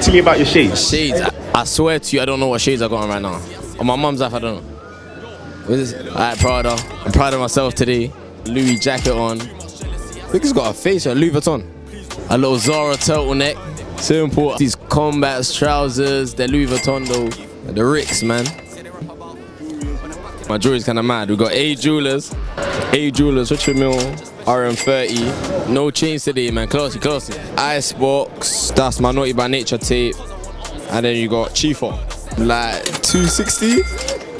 to me about your shades. Shades. I swear to you, I don't know what shades I got on right now. On my mum's life, I don't know. What is this? Alright, Prada. I'm proud of myself today. Louis jacket on. I think he's got a face, Louis Vuitton. A little Zara turtleneck. Simple. These combat trousers, they're Louis Vuitton though. The Ricks, man. My jewelry's kind of mad. We got A Jewelers, Richard Mille, RM30. No chains today, man. Classy, classy. Icebox. That's my Naughty by Nature tape. And then you got Chifa. Like 260.